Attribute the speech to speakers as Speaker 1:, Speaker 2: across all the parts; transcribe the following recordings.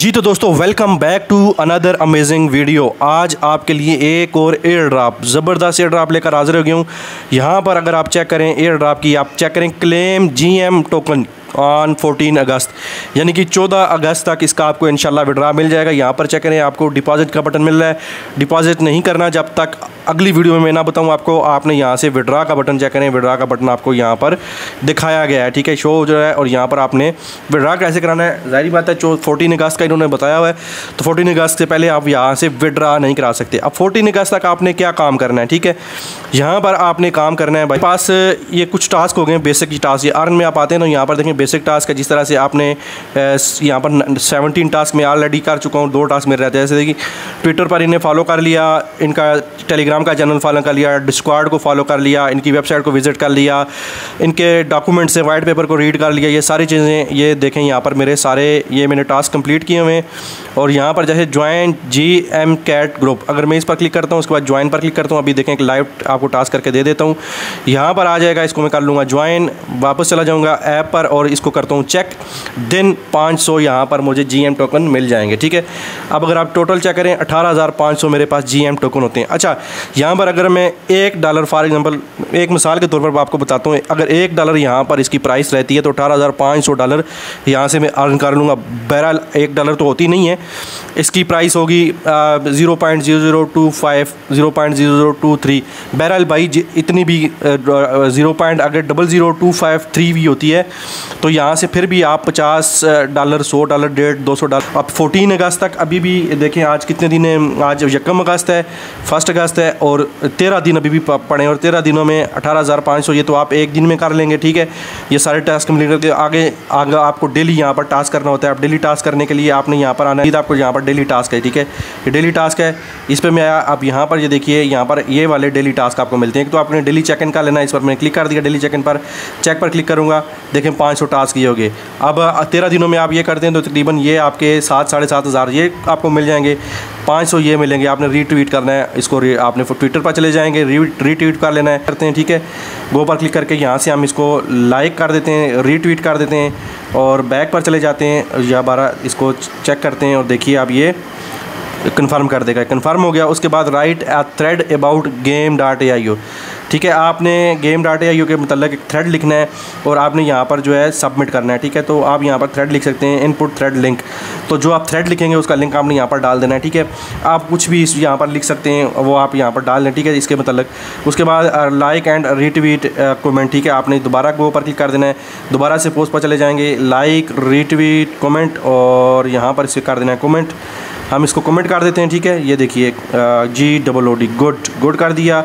Speaker 1: जी तो दोस्तों welcome back to another amazing video. आज आपके लिए एक और एयर ड्रॉप, ज़बरदस्त एयर ड्रॉप लेकर हाजिर हो गया हूँ। यहाँ पर अगर आप चेक करें एयर ड्रॉप की, आप चेक करें क्लेम GM टोकन ऑन 14 अगस्त, यानी कि 14 अगस्त तक इसका आपको इंशाल्लाह विड्रा मिल जाएगा। यहाँ पर चेक करें, आपको डिपॉजिट का बटन मिल रहा है। डिपॉजिट नहीं करना जब तक अगली वीडियो में मैं ना बताऊँ आपको। आपने यहाँ से विड्रा का बटन चेक करें, विड्रा का बटन आपको यहाँ पर दिखाया गया है, ठीक है, शो जो है। और यहाँ पर आपने विड्रा कैसे कराना है, ज़ाहिर बात है 14 अगस्त का इन्होंने बताया हुआ है, तो 14 अगस्त से पहले आप यहाँ से विड्रा नहीं करा सकते। अब 14 अगस्त तक आपने क्या काम करना है, ठीक है। यहाँ पर आपने काम करना है, भाई पास ये कुछ टास्क हो गए बेसिक टास्क। ये अर्न में आप आते हैं तो यहाँ पर देखें बेसिक टास्क है। जिस तरह से आपने यहाँ पर 17 टास्क में ऑलरेडी कर चुका हूँ, 2 टास्क मेरे रहते हैं। जैसे कि ट्विटर पर इन्हें फॉलो कर लिया, इनका टेलीग्राम का चैनल फॉलो कर लिया, डिस्कॉर्ड को फॉलो कर लिया, इनकी वेबसाइट को विजिट कर लिया, इनके डॉक्यूमेंट से वाइट पेपर को रीड कर लिया। ये सारी चीज़ें ये देखें यहाँ पर मेरे सारे ये मैंने टास्क कंप्लीट किए हुए हैं। और यहाँ पर जैसे ज्वाइन GM कैट ग्रुप, अगर मैं इस पर क्लिक करता हूँ उसके बाद ज्वाइन पर क्लिक करता हूँ। अभी देखें कि लाइव आपको टास्क करके दे देता हूँ। यहाँ पर आ जाएगा, इसको मैं कर लूँगा ज्वाइन, वापस चला जाऊँगा ऐप पर और इसको करता हूँ चेक। दिन 500 यहाँ पर मुझे GM टोकन मिल जाएंगे, ठीक है। अब अगर आप टोटल चेक करें 18,500 मेरे पास GM टोकन होते हैं। अच्छा, यहाँ पर अगर मैं $1 फॉर एग्जांपल एक मिसाल के तौर पर आपको बताता हूँ, अगर $1 यहाँ पर इसकी प्राइस रहती है तो $18,500 यहाँ से मैं अर्न कर लूँगा। बहरहाल $1 तो होती नहीं है, इसकी प्राइस होगी 0.0025 0.0023। बहरहाल भाई इतनी भी 0. 0.0025 भी होती है तो यहाँ से फिर भी आप $50 $100 150 $200 अब 14 अगस्त तक अभी भी देखें। आज कितने दिन है, आज 1 अगस्त है, 1 अगस्त है और 13 दिन अभी भी पड़े और 13 दिनों में 18,500 ये तो आप एक दिन में कर लेंगे, ठीक है। ये सारे टास्क कंप्लीट करके आगे आपको डेली यहाँ पर टास्क करना होता है। आप डेली टास्क करने के लिए आपने यहाँ पर आना है, आपको यहाँ पर डेली टास्क है, ठीक है। ये डेली टास्क है, इस पर मैं आया। आप यहाँ पर ये देखिए, यहाँ पर ये वाले डेली टास्क आपको मिलते हैं। तो आपने डेली चेक इन का लेना है, इस पर मैंने क्लिक कर दिया। डेली चेक इन पर चेक पर क्लिक करूँगा, देखें 500 टास्क ये हो गए। अब 13 दिनों में आप ये करते हैं तो तकरीबन ये आपके 7-7.5 हज़ार ये आपको मिल जाएंगे। 500 ये मिलेंगे। आपने रीट्वीट करना है इसको, आपने ट्विटर पर चले जाएंगे, रीट्वीट कर लेना है, करते हैं, ठीक है। गो पर क्लिक करके यहाँ से हम इसको लाइक कर देते हैं, रीट्वीट कर देते हैं और बैक पर चले जाते हैं या 12 इसको चेक करते हैं और देखिए अब ये कन्फर्म कर देगा। कन्फर्म हो गया। उसके बाद right a thread about game.aio, ठीक है। आपने game.aio के मतलब एक थ्रेड लिखना है और आपने यहाँ पर जो है सबमिट करना है, ठीक है। तो आप यहाँ पर थ्रेड लिख सकते हैं, इनपुट थ्रेड लिंक। तो जो आप थ्रेड लिखेंगे उसका लिंक आपने यहाँ पर डाल देना है, ठीक है। आप कुछ भी यहाँ पर लिख सकते हैं, वो आप यहाँ पर डाल दें, ठीक है, इसके मतलब। उसके बाद लाइक एंड रीट्वीट कमेंट, ठीक है। आपने दोबारा गो पर क्लिक कर देना है, दोबारा से पोस्ट पर चले जाएंगे, लाइक रीट्वीट कमेंट और यहाँ पर इसे कर देना है कमेंट। हम इसको कमेंट कर देते हैं, ठीक है। ये देखिए GOOD गुड कर दिया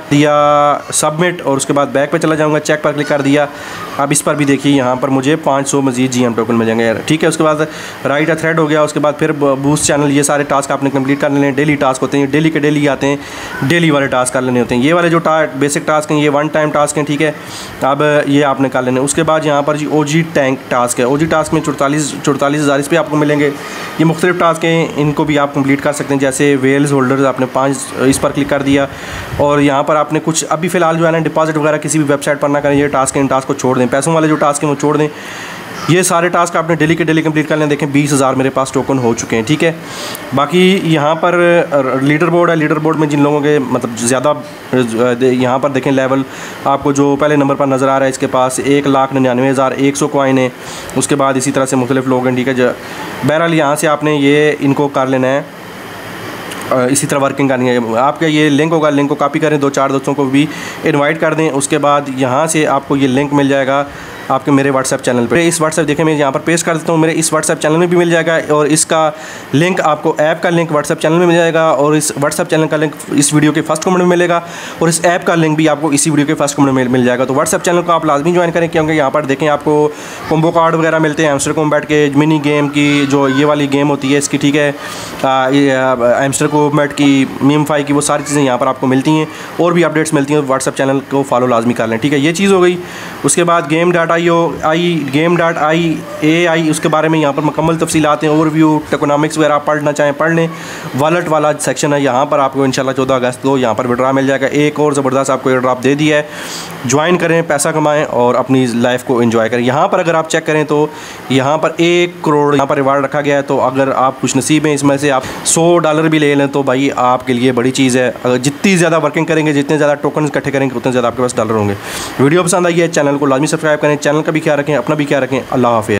Speaker 1: सबमिट और उसके बाद बैक पे चला जाऊंगा, चेक पर क्लिक कर दिया। अब इस पर भी देखिए यहाँ पर मुझे 500 मजीद GM टोकन मिल जाएंगे, ठीक है। उसके बाद राइट अ थ्रेड हो गया। उसके बाद फिर बूस्ट चैनल, ये सारे टास्क आपने कंप्लीट कर लेने हैं। डेली टास्क होते हैं, डेली के डेली आते हैं, डेली वाले टास्क कर लेने होते हैं। ये वाले जो बेसिक टास्क हैं ये 1 टाइम टास्क हैं, ठीक है। अब ये आपने कर लेने। उसके बाद यहाँ पर जी OG टैंक टास्क है। OG टास्क में 44 हज़ार इस पर आपको मिलेंगे। ये मुख्तलिफ टास्क हैं, इनको भी आप कंप्लीट कर सकते हैं। जैसे वेल्स होल्डर्स आपने 5 इस पर क्लिक कर दिया और यहाँ पर आपने कुछ अभी फ़िलहाल जो है ना डिपॉजिट वगैरह किसी भी वेबसाइट पर ना करें। ये टास्क हैं, इन टास्क को छोड़ दें, पैसों वाले जो टास्क हैं वो छोड़ दें। ये सारे टास्क आपने डेली के डेली कंप्लीट कर लें। देखें 20,000 मेरे पास टोकन हो चुके हैं, ठीक है। बाकी यहाँ पर लीडर बोर्ड है। लीडर बोर्ड में जिन लोगों के मतलब ज़्यादा यहाँ पर देखें लेवल आपको जो पहले नंबर पर नज़र आ रहा है, इसके पास 1,99,100 कॉइन है। उसके बाद इसी तरह से मुख्तलिफ लोग हैं, ठीक है। बहरहाल यहाँ से आपने ये इनको कर लेना है, इसी तरह वर्किंग करनी है। आपका ये लिंक होगा, लिंक को कॉपी करें, 2-4 दोस्तों को भी इनवाइट कर दें। उसके बाद यहाँ से आपको ये लिंक मिल जाएगा आपके मेरे व्हाट्सएप चैनल पे। इस व्हाट्सएप देखें मैं यहाँ पर पेस्ट कर देता हूँ, मेरे इस व्हाट्सएप चैनल में भी मिल जाएगा और इसका लिंक आपको ऐप का लिंक व्हाट्सएप चैनल में मिल जाएगा और इस व्हाट्सएप चैनल का लिंक इस वीडियो के फर्स्ट कमेंट में मिलेगा और इस ऐप का लिंक भी आपको इसी वीडियो के फर्स्ट कमेंट में मिल जाएगा। तो व्हाट्सएप चैनल को आप लाजमी ज्वाइन करें, क्योंकि यहाँ पर देखें आपको कॉम्बो कार्ड वगैरह मिलते हैं, हैमस्टर कॉम्बैट के मिनी गेम की जो ये वाली गेम होती है इसकी, ठीक है, हैमस्टर कॉम्बैट की, मीम5 की, वो सारी चीज़ें यहाँ पर आपको मिलती हैं और भी अपडेट्स मिलती हैं। व्हाट्सएप चैनल को फॉलो लाजमी कर लें, ठीक है। ये चीज़ हो गई। उसके बाद game.io GAME.AI उसके बारे में यहाँ पर मुकम्मल तफसीलात हैं, ओवरव्यू, टोकनॉमिक्स वगैरह आप पढ़ना चाहें पढ़ लें। वॉलेट वाला सेक्शन है, यहाँ पर आपको इंशाल्लाह 14 अगस्त को यहाँ पर विड्रॉ मिल जाएगा। एक और ज़बरदस्त आपको एयर ड्रॉप दे दिया है, ज्वाइन करें, पैसा कमाएँ और अपनी लाइफ को एंजॉय करें। यहाँ पर अगर आप चेक करें तो यहाँ पर 1 करोड़ यहाँ पर रिवार्ड रखा गया है। तो अगर आप कुछ नसीब हैं इसमें से आप $100 भी ले लें तो भाई आपके लिए बड़ी चीज़ है। अगर जितनी ज़्यादा वर्किंग करेंगे, जितने ज़्यादा टोकन इकट्ठे करेंगे, उतने ज़्यादा आपके पास डॉलर होंगे। वीडियो पसंद आई है, चैनल को लाजमी सब्सक्राइब करें, चैनल का भी ख्याल रखें, अपना भी ख्याल रखें। अल्लाह हाफ़िज़।